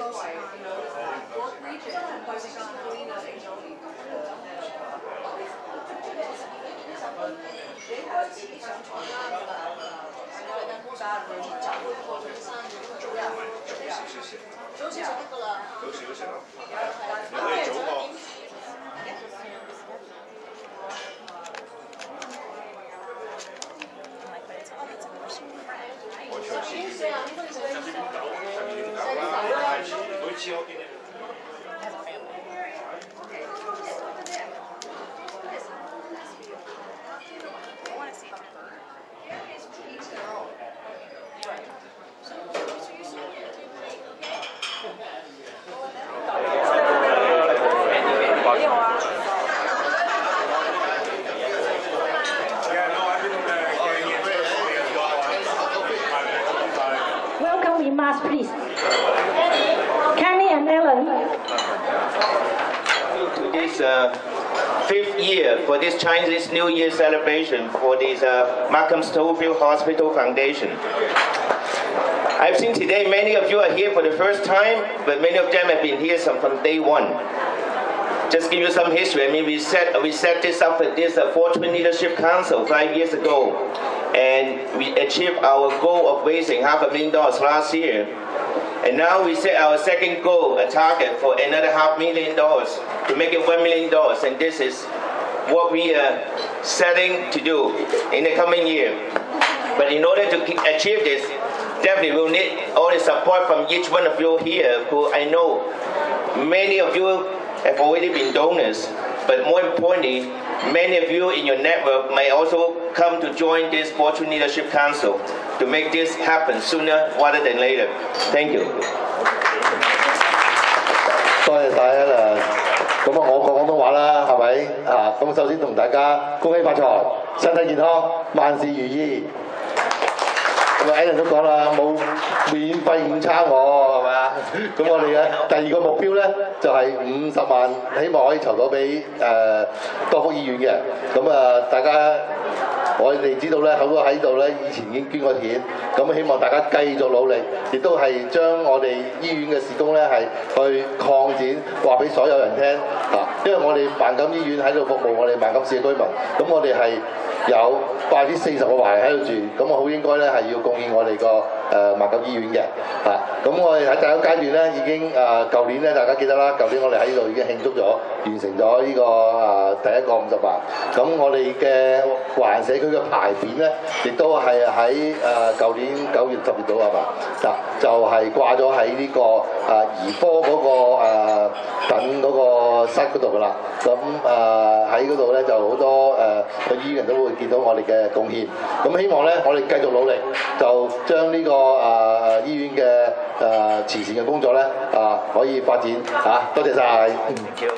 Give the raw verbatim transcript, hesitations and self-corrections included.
早時就得㗎啦。早時都食咯。你可以早過。我上次十二點九，十二點九啦，每次我見你。 Welcome remarks, please. Kenny and Ellen. This uh, fifth year for this Chinese New Year celebration for this uh, Malcolm Schofield Hospital Foundation. I've seen today many of you are here for the first time, but many of them have been here some, from day one. Just give you some history. I mean, we set we set this up at this uh, Fortune Leadership Council five years ago, and we achieved our goal of raising half a million dollars last year. And now we set our second goal, a target for another half million dollars to make it one million dollars. And this is what we are setting to do in the coming year. But in order to achieve this, definitely we'll need all the support from each one of you here, who I know many of you have already been donors, but more importantly, many of you in your network may also come to join this Fortune Leadership Council to make this happen sooner rather than later. Thank you. 多謝晒啊！咁啊，我講廣東話啦，係咪啊？咁首先同大家恭喜發財，身體健康，萬事如意。咁啊 ，Alan 都講啦，冇免費午餐我係咪啊？咁我哋嘅第二個目標咧，就係五十萬，希望可以籌到俾誒多福醫院嘅。咁啊，大家我哋知道咧，好多喺度咧，以前已經捐過錢，咁希望大家繼續努力，亦都係將我哋醫院嘅事工咧係去擴展，話俾所有人聽啊！因為我哋萬錦醫院喺度服務我哋萬錦市嘅居民，咁我哋係有百分之四十個華人喺度住，咁我好應該咧係要貢獻我哋個誒萬錦醫院嘅啊！咁我哋喺第一階段咧已經誒舊年咧大家記得啦，舊年我哋喺呢度已經慶祝咗，完成咗呢、這個誒、呃、第一個五十萬。咁我哋嘅華人社區嘅牌匾咧，亦都係喺誒舊年九月十月度係嘛？嗱，就係、是、掛咗喺呢個誒兒科嗰、那個誒、呃、等嗰個室嗰度㗎啦。咁誒喺嗰度咧就好多誒個醫院都會見到我哋嘅貢獻。咁希望咧我哋繼續努力，就將呢、這個誒、呃、醫院嘅誒、呃、慈善嘅工作咧啊、呃、可以發展嚇、啊。多謝晒。